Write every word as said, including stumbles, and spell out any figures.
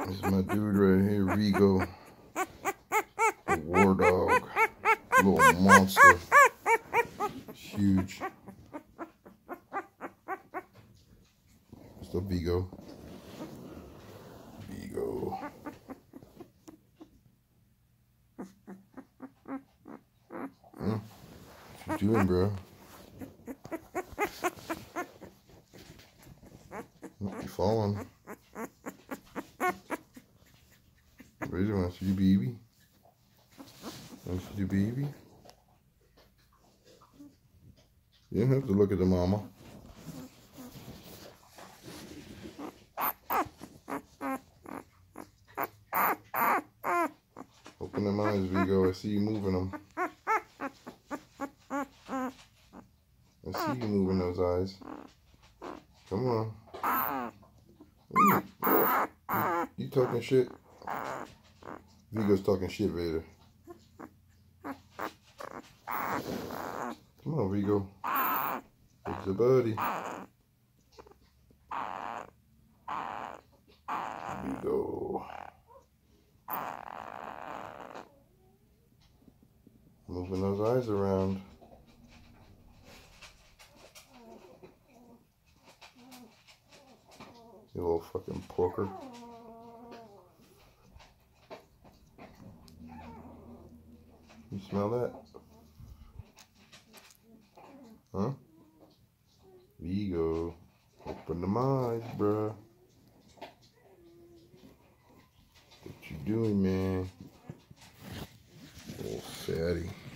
This is my dude right here, Vigo. The war dog. Little monster. Huge. It's the Vigo. Vigo. Hmm? What you doing, bro? You falling. Razor wants to see you, baby. Wants to see you, baby. You don't have to look at the mama. Open them eyes, Vigo. I see you moving them. I see you moving those eyes. Come on. Ooh. You, you talking shit? Vigo's talking shit, Vader. Come on, Vigo. It's the buddy. Vigo. Moving those eyes around. You little fucking porker. You smell that? Huh? Vigo. Open them eyes, bruh. What you doing, man? Little fatty.